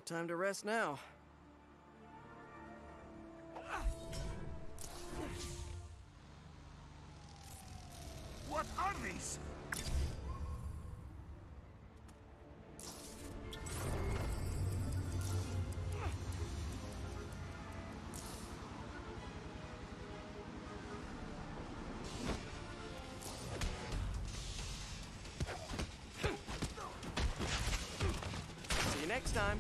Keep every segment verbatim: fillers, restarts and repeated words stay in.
time to rest now. What are these? See you next time.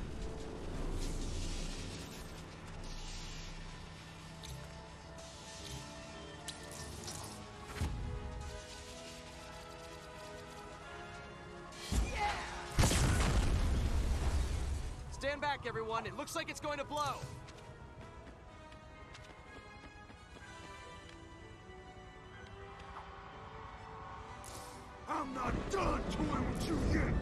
Stand back, everyone. It looks like it's going to blow. I'm not done toying with you yet!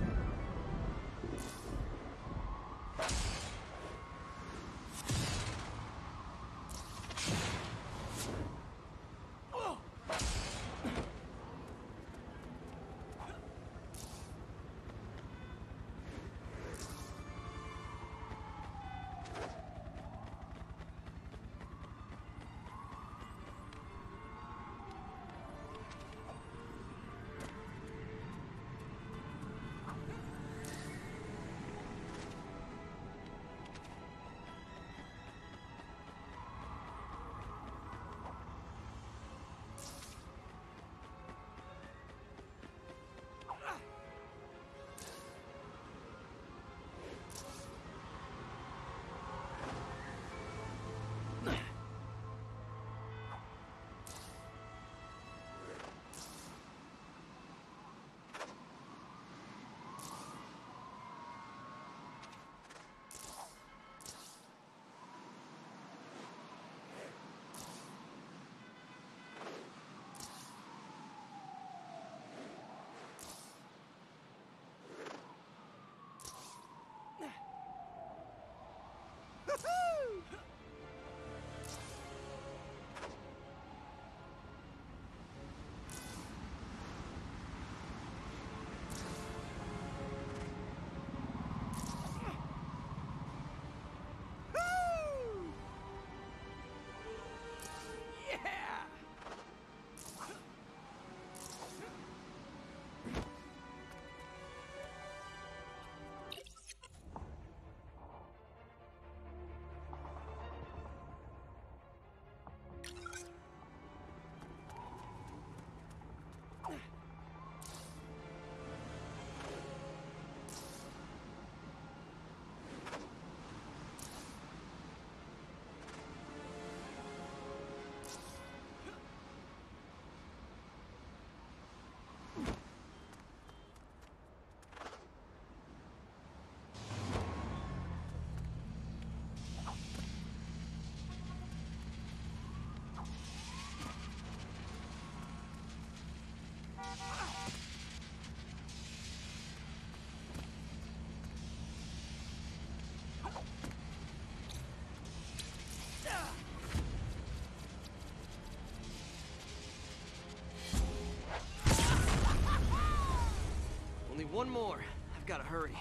Only one more. I've got to hurry.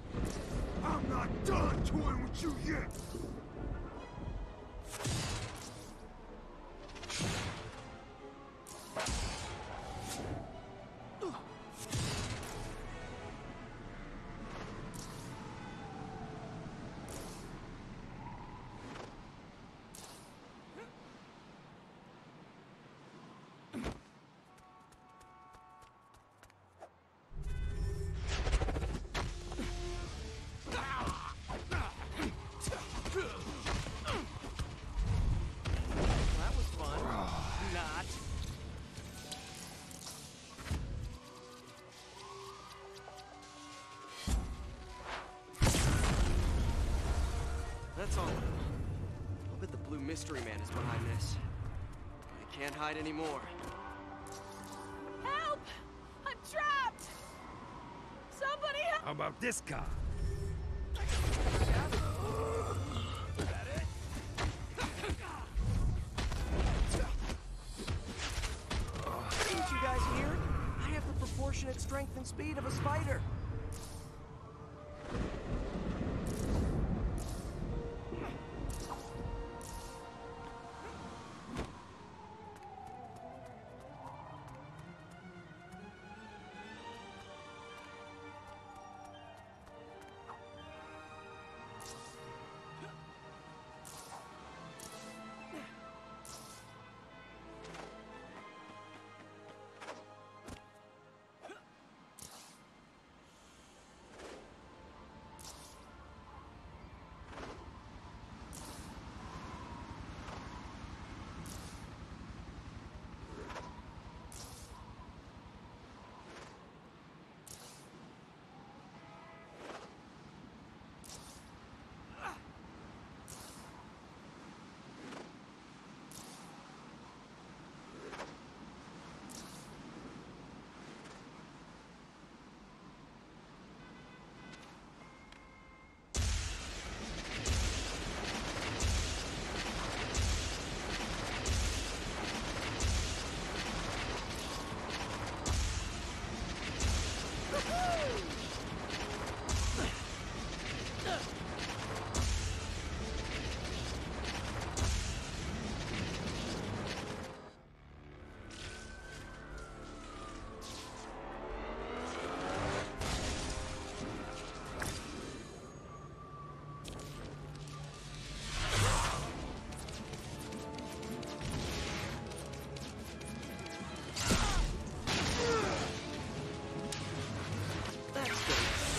I'm not done toying with you yet! That's all of them. I'll bet the blue mystery man is behind this. I can't hide anymore. Help! I'm trapped! Somebody help! How about this guy? Didn't you guys hear? I have the proportionate strength and speed of a spider.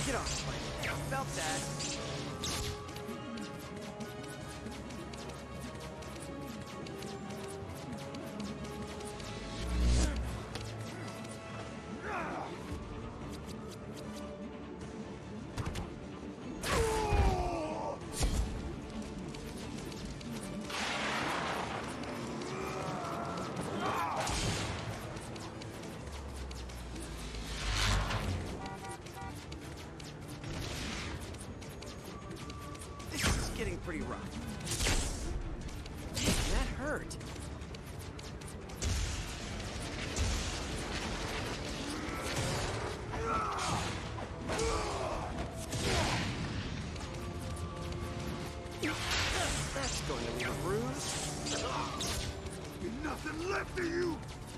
Get off, Spike. Felt that. Getting pretty rough. That hurt. That's going to leave a bruise. There's nothing left of you!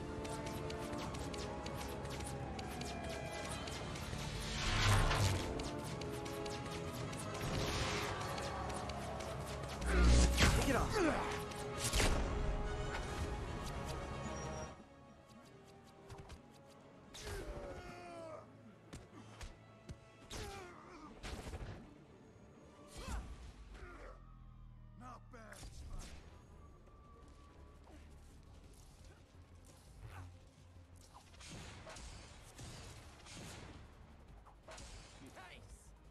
Get off. Not bad, Spike. Nice.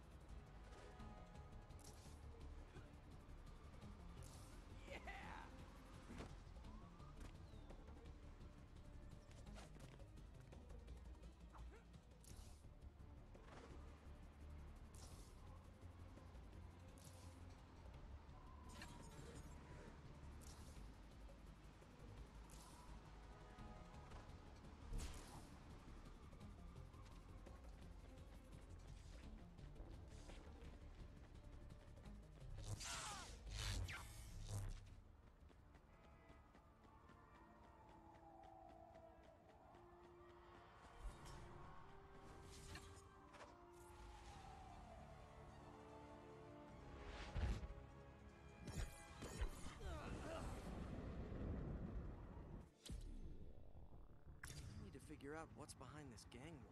Figure out what's behind this gang war.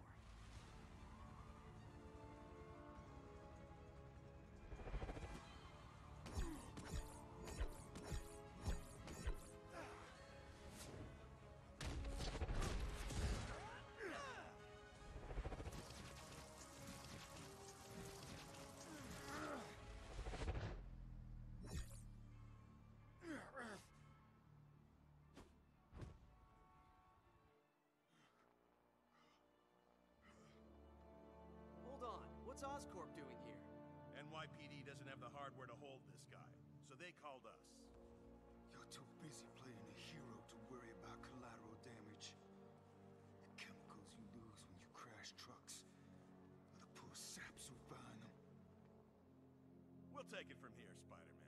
What's Oscorp doing here? N Y P D doesn't have the hardware to hold this guy, so they called us. You're too busy playing a hero to worry about collateral damage. The chemicals you lose when you crash trucks, or the poor saps who find them. We'll take it from here, Spider-Man.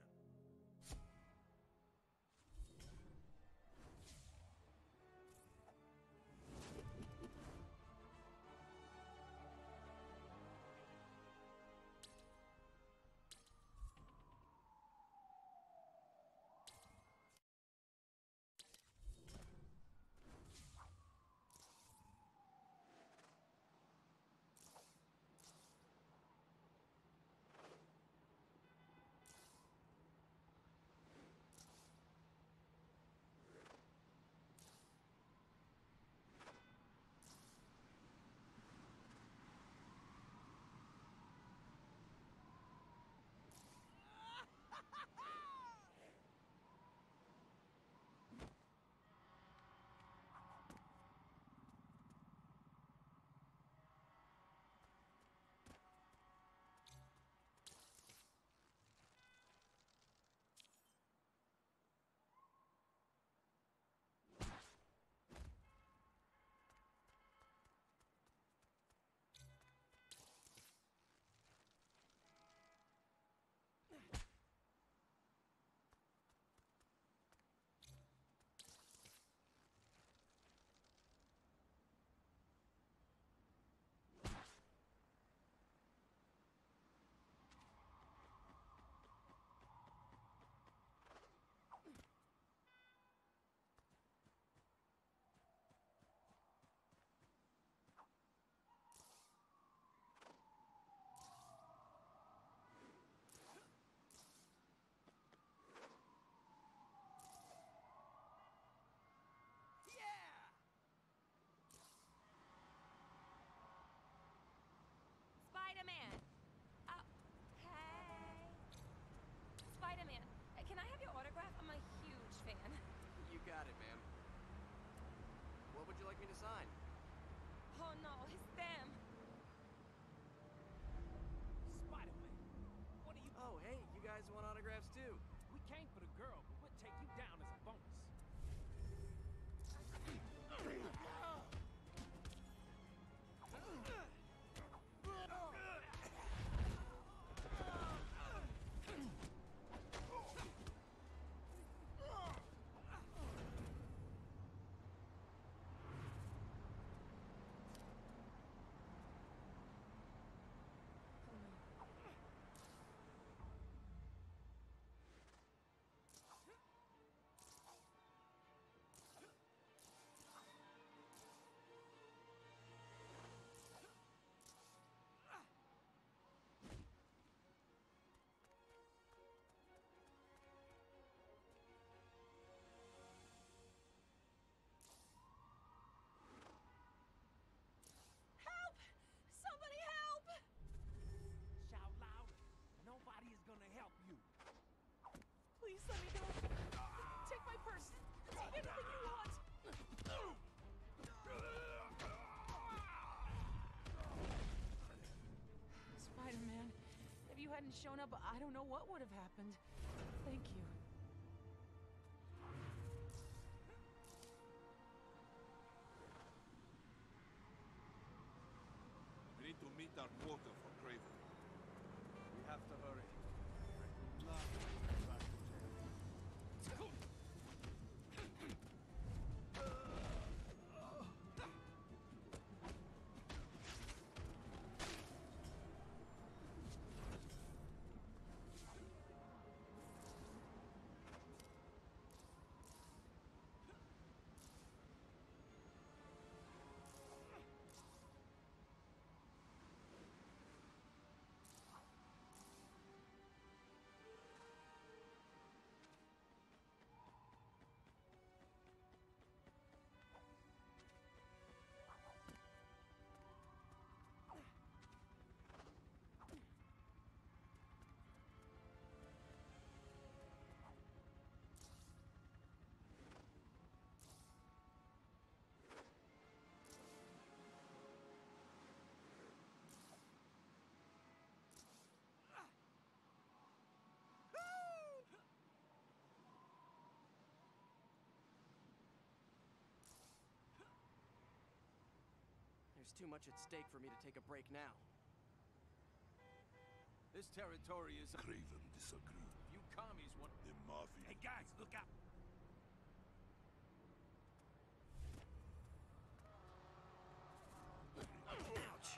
hadn't shown up, I don't know what would have happened. Thank you. We need to meet our quota for Craven. We have to hurry. I do not want to go back to jail. There's too much at stake for me to take a break now. This territory is... Craven disagree. You commies want... The Mafia... Hey guys, look out! Ouch!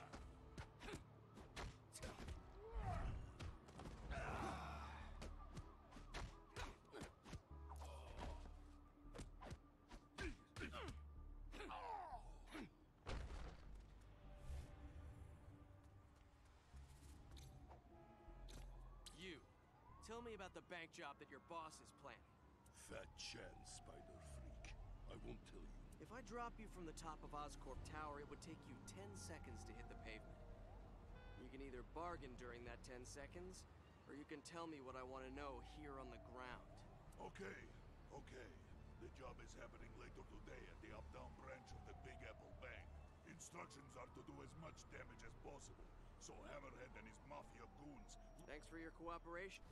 You, tell me about the bank job that your boss is planning. Fat chance, spider freak. I won't tell you. If I drop you from the top of Oscorp Tower, it would take you ten seconds to hit the pavement. You can either bargain during that ten seconds, or you can tell me what I want to know here on the ground. Okay, okay. The job is happening later today at the uptown branch of the Big Apple Bank. Instructions are to do as much damage as possible, so Hammerhead and his Mafia goons... Thanks for your cooperation.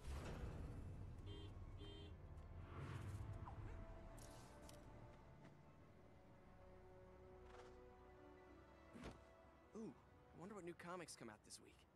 Ooh, I wonder what new comics come out this week.